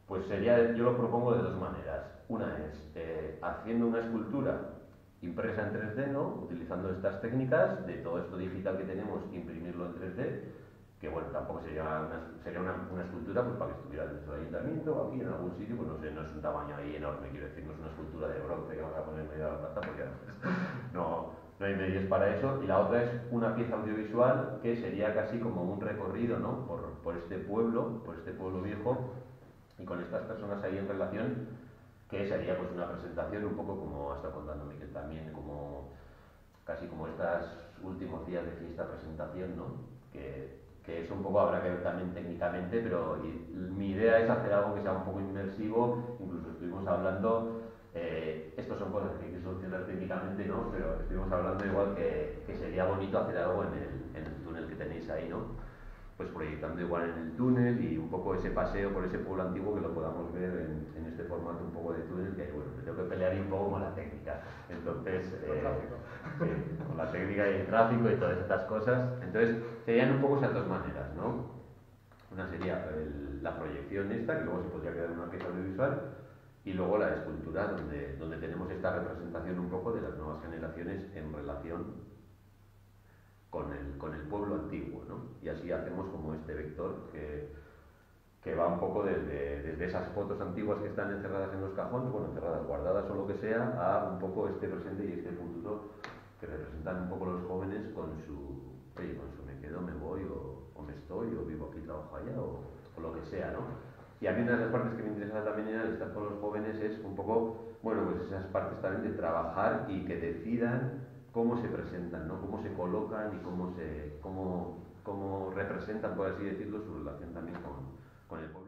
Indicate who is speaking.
Speaker 1: Pues sería, yo lo propongo de dos maneras. Una es haciendo una escultura impresa en 3D, ¿no? Utilizando estas técnicas de todo esto digital que tenemos, imprimirlo en 3D, que bueno, tampoco sería una escultura pues, para que estuviera dentro del ayuntamiento o aquí en algún sitio, pues no sé, no es un tamaño ahí enorme, quiero decir, no es una escultura de bronce que vamos a poner en medio de la plaza porque no, no hay medios para eso. Y la otra es una pieza audiovisual que sería casi como un recorrido, ¿no? Por este pueblo viejo, y con estas personas ahí en relación, que sería pues una presentación un poco como ha estado contando Miquel también, como casi como estos últimos días de fiesta presentación, ¿no? Que es un poco, habrá que ver también técnicamente, pero mi idea es hacer algo que sea un poco inmersivo. Incluso estuvimos hablando, estos son cosas que hay que solucionar técnicamente, ¿no? Pero estuvimos hablando igual que sería bonito hacer algo en el túnel que tenéis ahí, ¿no? Pues proyectando igual en el túnel y un poco ese paseo por ese pueblo antiguo que lo podamos ver en este formato un poco de túnel, que bueno, me tengo que pelear un poco con la técnica. Entonces, con la técnica y el tráfico y todas estas cosas. Entonces, serían un poco esas dos maneras, ¿no? Una sería la proyección esta, que luego se podría quedar en una pieza audiovisual, y luego la escultura, donde tenemos esta representación un poco de las nuevas generaciones en relación con el pueblo antiguo, ¿no? Y así hacemos como este vector que va un poco desde esas fotos antiguas que están encerradas en los cajones, bueno, encerradas, guardadas o lo que sea, a un poco este presente y este futuro que representan un poco los jóvenes oye, con su me quedo, me voy, o me estoy, o vivo aquí, trabajo allá, o lo que sea, ¿no? Y a mí una de las partes que me interesaba también era estar con los jóvenes es un poco, bueno, pues esas partes también de trabajar y que decidan cómo se presentan, ¿no? Cómo se colocan y cómo representan, por así decirlo, su relación también con el pueblo.